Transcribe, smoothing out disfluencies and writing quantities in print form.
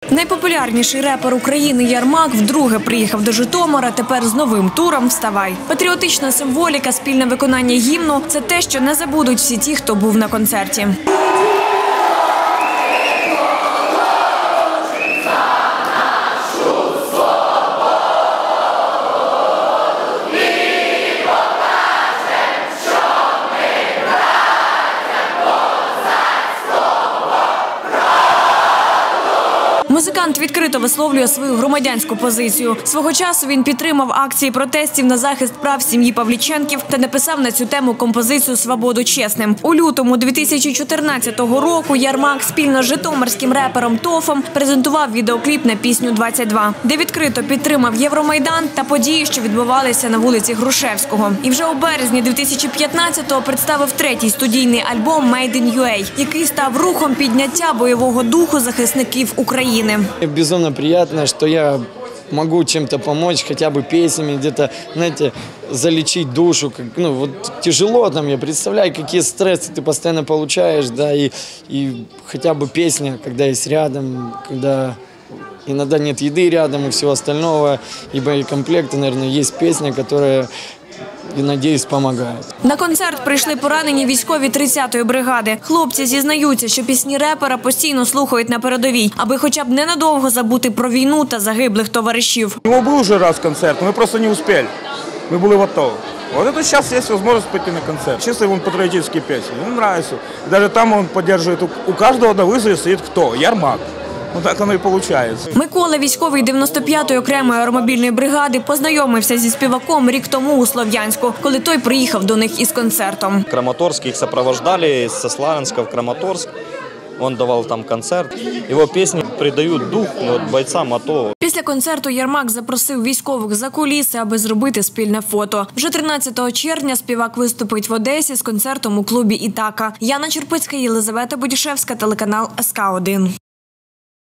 Найпопулярніший репер України Ярмак вдруге приїхав до Житомира, тепер з новим туром «Вставай». Патріотична символіка, спільне виконання гімну – це те, що не забудуть всі ті, хто був на концерті. Музикант відкрито висловлює свою громадянську позицію. Свого часу він підтримав акції протестів на захист прав сім'ї Павліченків та написав на цю тему композицію «Свободу чесним». У лютому 2014 року Ярмак спільно з житомирським репером Тофом презентував відеокліп на пісню «22», де відкрито підтримав Євромайдан та події, що відбувалися на вулиці Грушевського. І вже у березні 2015-го представив третій студійний альбом «Made in UA», який став рухом підняття бойового духу захисників України. Безумно приятно, что я могу чем-то помочь, хотя бы песнями, где-то, знаете, залечить душу. Вот тяжело там, я представляю, какие стрессы ты постоянно получаешь, да, и хотя бы песня, когда есть рядом, когда иногда нет еды рядом и всего остального, и боекомплекта, наверное, есть песня, которая, і, надіюсь, допомагає. На концерт прийшли поранені військові 30-ї бригади. Хлопці зізнаються, що пісні репера постійно слухають на передовій, аби хоча б ненадовго забути про війну та загиблих товаришів. У нього був вже раз концерт, ми просто не встигли. Ми були готові. Вот это сейчас есть возможность пойти на концерт. Чисто вон патриотические песни. Мне нравится. Даже там он поддерживает. У каждого на вызове стоит кто? Ярмак. Ну так воно і виходить. Микола, військовий 95-ї окремої аеромобільної бригади, познайомився зі співаком рік тому у Слов'янську, коли той приїхав до них із концертом. Краматорск їх сопровождали з Славянська в Краматорск. Он давав там концерт. Його пісні придають дух бойцям АТО. Після концерту Ярмак запросив військових за куліси, аби зробити спільне фото. Вже 13 червня співак виступить в Одесі з концертом у клубі «Ітака». Яна Чурпицька, Єлизавета Будішевська, телеканал СК1.